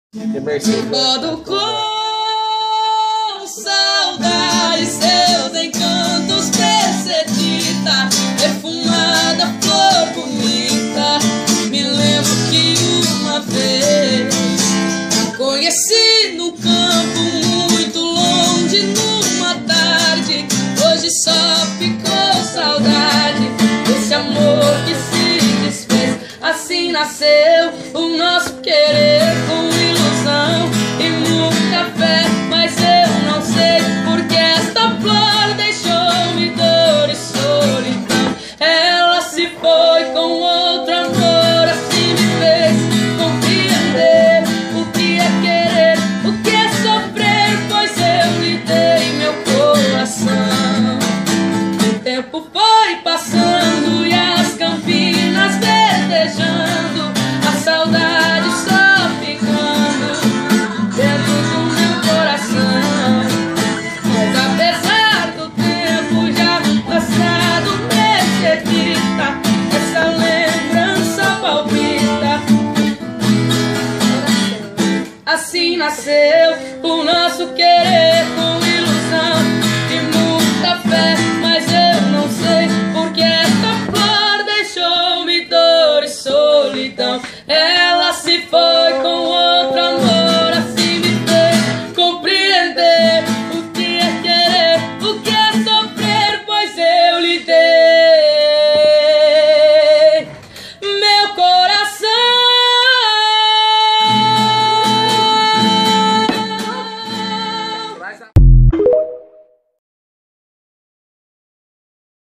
Modo com saudade, seus encantos, percebida, perfumada, flor bonita. Me lembro que uma vez conheci no campo, muito longe, numa tarde. Hoje só ficou saudade desse amor que se desfez. Assim nasceu o nosso querer, com ilusão e muita fé. Mas eu não sei porque esta flor deixou-me dor e solidão. Ela se foi com outro amor, assim me fez compreender o que é querer, o que é sofrer, pois eu lhe dei meu coração. O tempo foi passando e as campinas verdejando, a saudade só ficando dentro do meu coração. Mas apesar do tempo já passado, percebida, essa lembrança palpita. Assim nasceu o nosso querer.